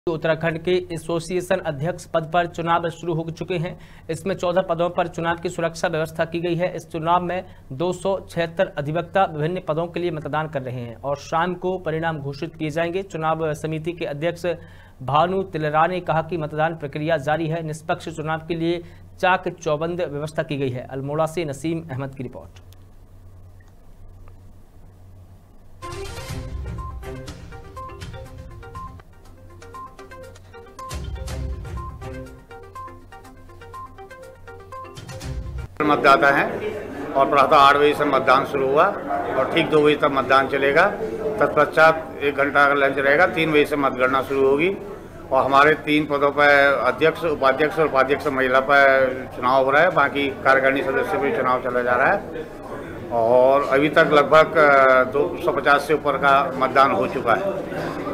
उत्तराखंड के एसोसिएशन अध्यक्ष पद पर चुनाव शुरू हो चुके हैं। इसमें 14 पदों पर चुनाव की सुरक्षा व्यवस्था की गई है। इस चुनाव में 276 अधिवक्ता विभिन्न पदों के लिए मतदान कर रहे हैं और शाम को परिणाम घोषित किए जाएंगे। चुनाव समिति के अध्यक्ष भानु तिलरा ने कहा कि मतदान प्रक्रिया जारी है। निष्पक्ष चुनाव के लिए चाक चौबंद व्यवस्था की गई है। अल्मोड़ा से नसीम अहमद की रिपोर्ट। मतदाता हैं और प्रातः 8 बजे से मतदान शुरू हुआ और ठीक 2 बजे तक मतदान चलेगा। तत्पश्चात 1 घंटा का लंच रहेगा। 3 बजे से मतगणना शुरू होगी और हमारे 3 पदों पर अध्यक्ष, उपाध्यक्ष और उपाध्यक्ष महिला पर चुनाव हो रहा है। बाकी कार्यकारिणी सदस्य पर चुनाव चला जा रहा है और अभी तक लगभग 250 से ऊपर का मतदान हो चुका है।